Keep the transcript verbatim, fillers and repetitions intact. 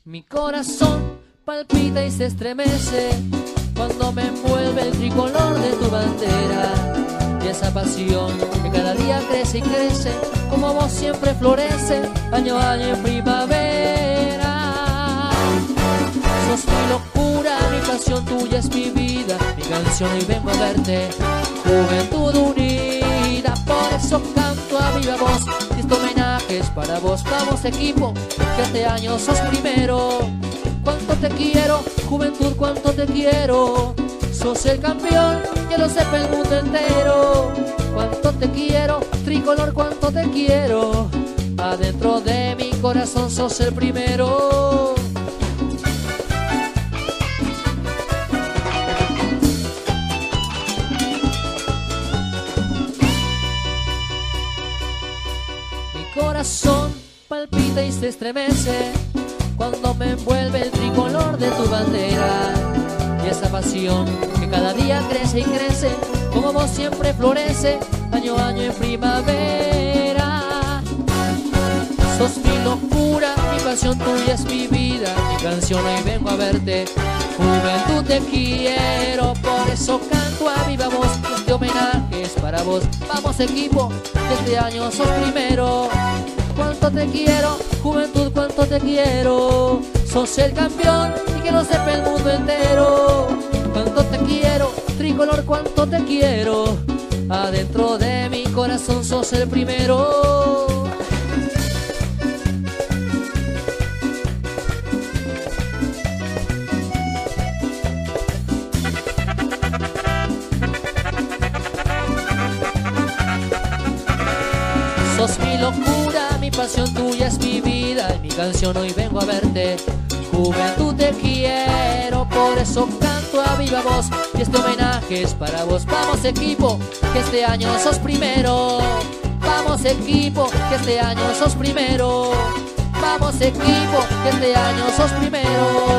Mi corazón palpita y se estremece cuando me envuelve el tricolor de tu bandera. Y esa pasión que cada día crece y crece, como vos siempre florece, año a año en primavera. Sos mi locura, mi pasión, tuya es mi vida, mi canción hoy vengo a verte. Juventud unida, por eso canto a viva voz, y este homenaje es para vos. Vamos equipo, que este año sos primero. Cuánto te quiero, juventud, cuánto te quiero. Sos el campeón, que lo sepa el mundo entero. Cuánto te quiero, tricolor, cuánto te quiero. Adentro de mi corazón sos el primero. Mi corazón palpita y se estremece cuando me envuelve el tricolor de tu bandera. Y esa pasión que cada día crece y crece, como vos siempre florece, año a año en primavera. Sos mi locura, mi pasión, tuya es mi vida, mi canción hoy vengo a verte. Juventud te quiero, por eso canto a viva voz, este homenaje es para vos. Vamos equipo, que este año sos primero. Cuánto te quiero, juventud, cuánto te quiero. Sos el campeón y que lo sepa el mundo entero. Cuánto te quiero, tricolor, cuánto te quiero. Adentro de mi corazón sos el primero. Sos mi locura, mi pasión, tuya es mi vida, y mi canción hoy vengo a verte. Juventud te quiero, por eso canto a viva voz, y este homenaje es para vos. Vamos equipo, que este año sos primero. Vamos equipo, que este año sos primero. Vamos equipo, que este año sos primero.